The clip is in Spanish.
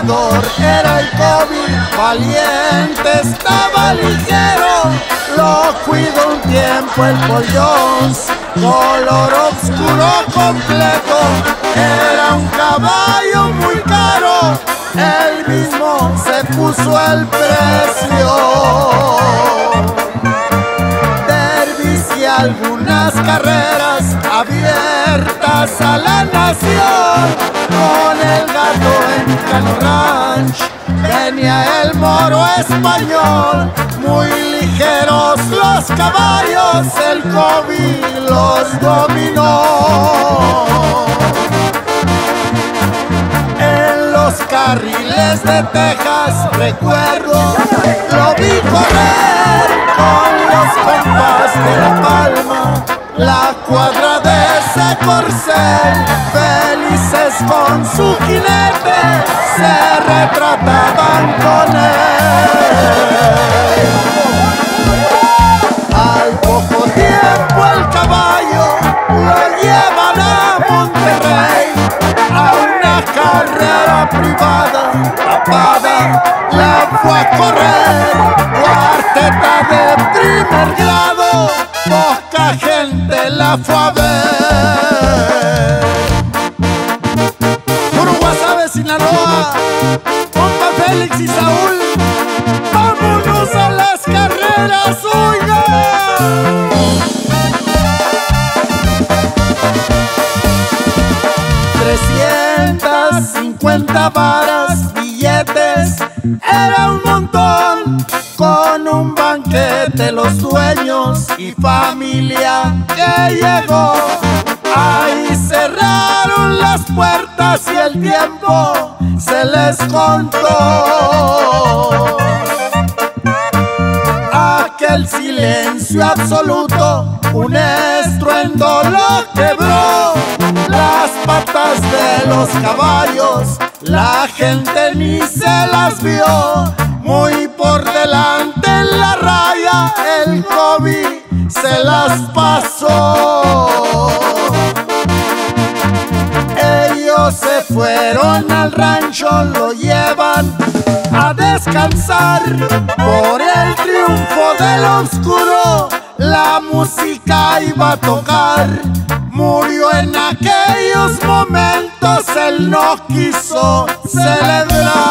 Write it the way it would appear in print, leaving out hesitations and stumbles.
luchador era el Kobe, valiente, estaba ligero. Lo cuidó un tiempo el Paul Jones, color oscuro completo. Era un caballo muy caro, él mismo se puso el precio. Derbis y algunas carreras abiertas a la nación. Con el gato en Cano Ranch venía el moro español. Muy ligeros los caballos, el Kobe los dominó. En los carriles de Texas recuerdo, lo vi correr con los compas de La Palma, la cuadra de ese corcel. Felices con su jinete, se retrataban con él. Al poco tiempo el caballo lo llevan a Monterrey, a una carrera privada, tapada, la fue a correr. Cuarteta de primer grado, poca gente la fue a ver. Puro Guasave, Sinaloa, compa Félix y Saúl, vámonos a las carreras, oiga. 350 varas, billetes, era un montón. Con un banquete los dueños y familia que llegó. Ahí cerraron las puertas y el tiempo se les contó. Aquel silencio absoluto, un estruendo lo quebró. Las patas de los caballos, la gente ni se las vio. Muy por delante en la raya, el Kobe se las pasó. Ellos se fueron al rancho, lo llevan a descansar. Por el triunfo del oscuro, la música iba a tocar. Murió en aquellos momentos, él no quiso celebrar.